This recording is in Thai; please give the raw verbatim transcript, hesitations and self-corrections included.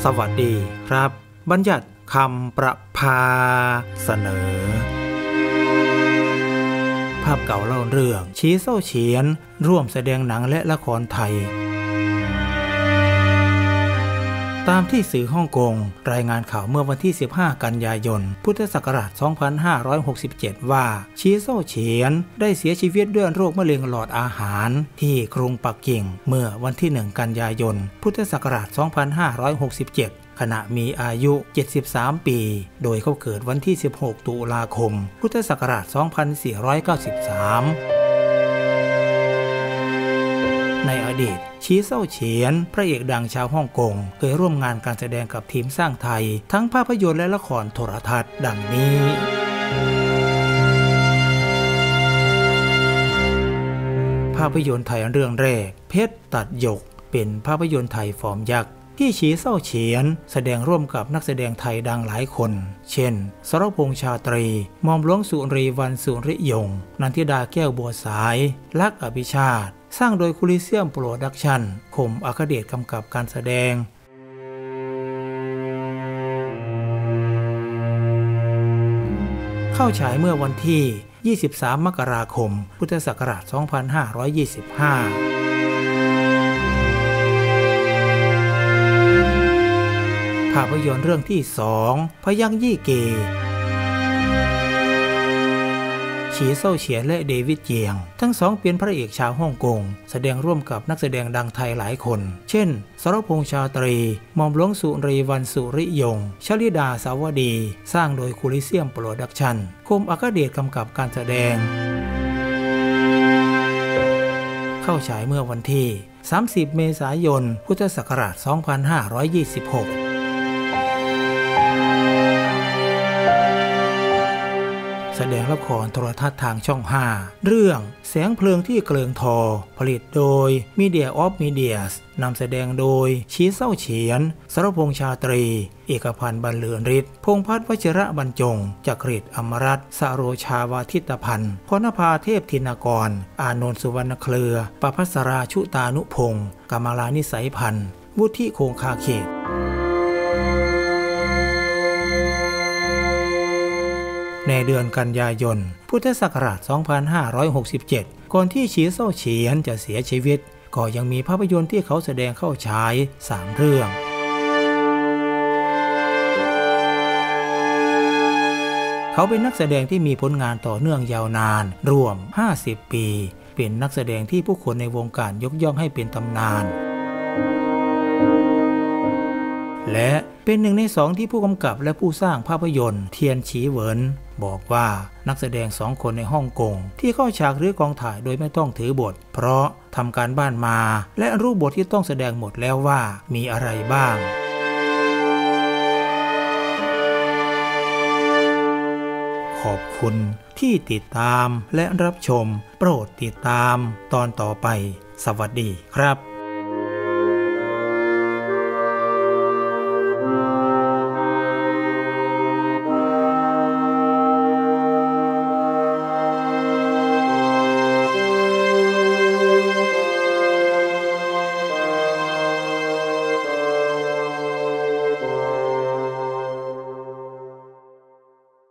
สวัสดีครับบัญญัติคำประภาเสนอภาพเก่าเล่าเรื่องชีเศร้าเฉียนร่วมแสดงหนังและละครไทยตามที่สื่อฮ่องกงรายงานข่าวเมื่อวันที่สิบห้ากันยายนพุทธศักราชสองพันห้าร้อยหกสิบเจ็ดว่าชีเศร้าเฉียนได้เสียชีวิตด้วยโรคมะเร็งหลอดอาหารที่กรุงปักกิ่งเมื่อวันที่หนึ่งกันยายนพุทธศักราชสองพันห้าร้อยหกสิบเจ็ดขณะมีอายุเจ็ดสิบสามปีโดยเขาเกิดวันที่สิบหกตุลาคมพุทธศักราชสองพันสี่ร้อยเก้าสิบสามในอดีตชีเศร้าเฉียนพระเอกดังชาวฮ่องกงเคยร่วมงานการแสดงกับทีมสร้างไทยทั้งภาพยนตร์และละครโทรทัศน์ดังนี้ภาพยนตร์ไทยเรื่องแรกเพชรตัดหยกเป็นภาพยนตร์ไทยฟอร์มยักษ์ที่ชีเศร้าเฉียนแสดงร่วมกับนักแสดงไทยดังหลายคนเช่นสรพงษ์ชาตรีหม่อมหลวงสุรีวรรณสุริยงค์นันทิดาแก้วบัวสายลักษณ์อภิชาติสร้างโดยคูลิเซียมโปรดักชั่นคมอัครเดชกำกับการแสดงเข้าฉายเมื่อวันที่ยี่สิบสามมกราคมพุทธศักราชสองพันห้าร้อยยี่สิบห้าภาพยนตร์เรื่องที่สองพยัคฆ์ยี่เกชีเศร้าเฉียนและเดวิดเจียงทั้งสองเป็นพระเอกชาวฮ่องกงแสดงร่วมกับนักแสดงดังไทยหลายคนเช่นสรพงษ์ชาตรีหม่อมหลวงสุรีวรรณสุริยงค์ชลิดาสาวดีสร้างโดยคูลิเซียมโปรดักชั่นคมอัครเดชกำกับการแสดงเข้าฉายเมื่อวันที่สามสิบเมษายนพุทธศักราชสองพันห้าร้อยยี่สิบหกแสดงละครโทรทัศน์ทางช่องห้าเรื่องแสงเพลิงที่เกลิงทอผลิตโดย Media of Medias นำแสดงโดยชีเศร้าเฉียนสรพงษ์ชาตรีเอกพันธ์บรรลือฤทธิ์พงษ์พัฒน์วชิระบรรจงจักริดอมรัตน์สโรชาวาทิตพันธ์พรณภาเทพธินกรอานนท์สุวรรณเครือประภัสราชุตานุพงศ์กมลานิสัยพันธ์วุฒิคงคาเขตในเดือนกันยายนพุทธศักราชสองพันห้าร้อยหกสิบเจ็ดก่อนที่ชีเศร้าเฉียนจะเสียชีวิตก็ยังมีภาพยนตร์ที่เขาแสดงเข้าฉายสามเรื่องเขาเป็นนักแสดงที่มีผลงานต่อเนื่องยาวนานรวมห้าสิบปีเป็นนักแสดงที่ผู้คนในวงการยกย่องให้เป็นตำนานและเป็นหนึ่งในสองที่ผู้กำกับและผู้สร้างภาพยนตร์เทียนฉีเหวินบอกว่านักแสดงสองคนในฮ่องกงที่เข้าฉากหรือกองถ่ายโดยไม่ต้องถือบทเพราะทำการบ้านมาและรู้บทที่ต้องแสดงหมดแล้วว่ามีอะไรบ้างขอบคุณที่ติดตามและรับชมโปรดติดตามตอนต่อไปสวัสดีครับ